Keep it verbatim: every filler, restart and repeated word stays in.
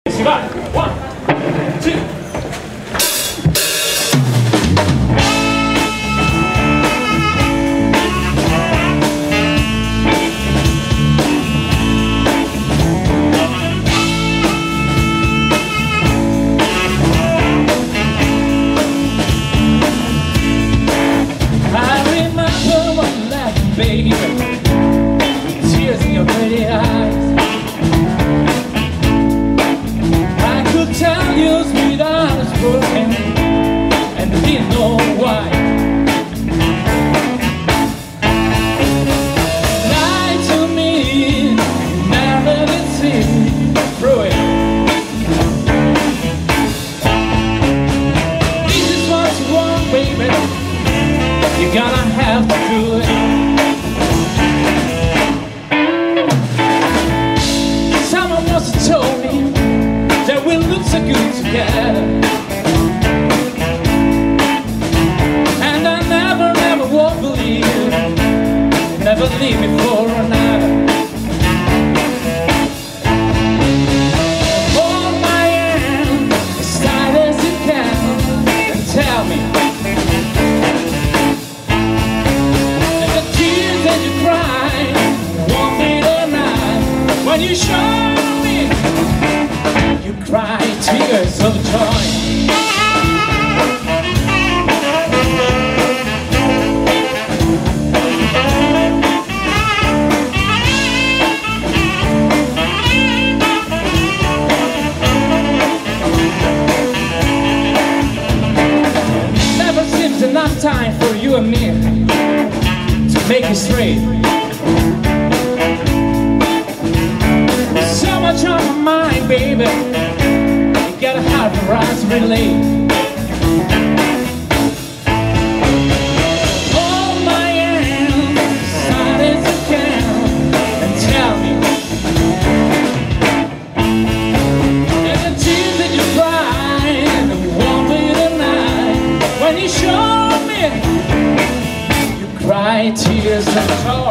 Si va, one, two. Baby, tears in your pretty eyes. I could tell your sweet heart was broken, and I didn't know why. Lie to me, never did see through it. This is what you want, baby. You're gonna have to do it. Told me that we look so good together, and I never, never won't believe you. Never leave me for another. Hold my hand as tight as you can, and tell me that the tears that you cry won't be tonight when you show. You cry tears of joy. Never seems enough time for you and me to make it straight. So much on my mind, baby, you gotta have the right to relate. Hold my hand as tight as you can, and tell me that the tears that you cry won't be tonight when you show me you cry tears of joy.